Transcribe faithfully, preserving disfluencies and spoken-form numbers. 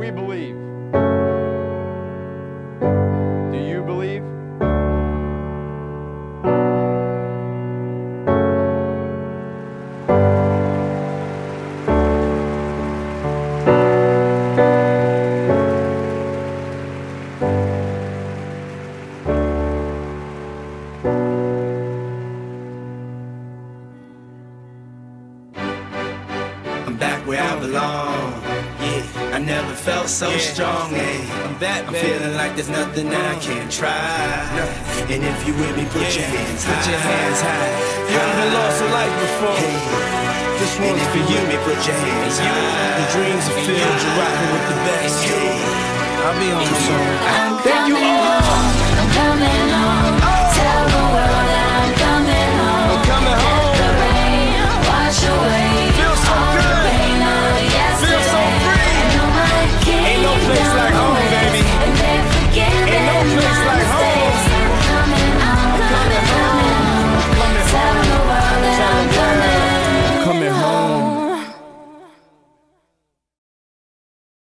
we believe. Do you believe? I'm back where I belong. Yeah, I never felt so yeah. strong. Yeah. I'm back, I'm baby. Feeling like there's nothing that I can't try. And if you with me, put yeah. your hands high. Put your hands high. You haven't lost a life before. Hey. This one's for you. Me, put your hands high. The dreams are filled. You're rocking with the best. Hey. I'll be on the song. Thank you all. I'm coming home. Tell the world.